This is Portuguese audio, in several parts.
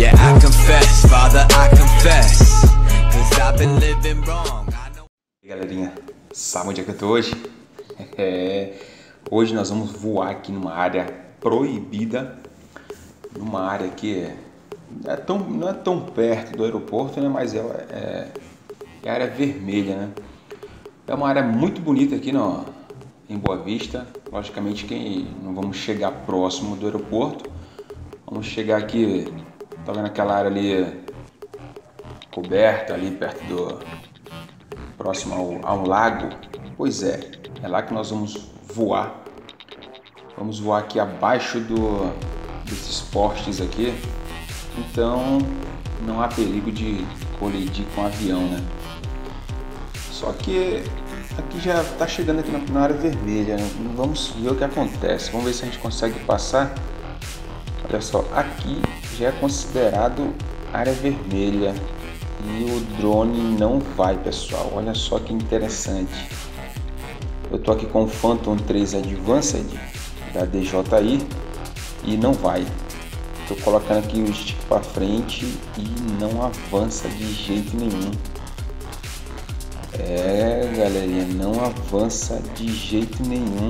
Yeah, I confess, Father, I confess, 'cause I've been living wrong. E aí, galerinha, sabe onde é que eu tô hoje? Hoje nós vamos voar aqui numa área proibida, numa área que não é tão perto do aeroporto, né? Mas é área vermelha, né? É uma área muito bonita aqui em Boa Vista. Logicamente que não vamos chegar próximo do aeroporto, vamos chegar aqui, tá vendo aquela área ali coberta, ali perto próximo ao lago? Pois é lá que nós vamos voar. Vamos voar aqui abaixo desses postes aqui, então não há perigo de colidir com o avião, né? Só que aqui já está chegando aqui na área vermelha, né? Vamos ver o que acontece, vamos ver se a gente consegue passar. Olha só, aqui já é considerado área vermelha e o drone não vai, pessoal. Olha só que interessante. Eu tô aqui com o Phantom 3 Advanced da DJI e não vai. Tô colocando aqui o stick para frente e não avança de jeito nenhum. Galerinha, não avança de jeito nenhum.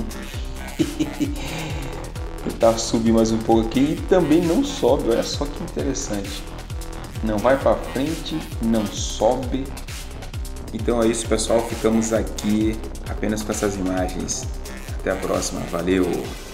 Vou tentar subir mais um pouco aqui e também não sobe. Olha só que interessante. Não vai para frente, não sobe. Então é isso, pessoal. Ficamos aqui apenas com essas imagens. Até a próxima. Valeu!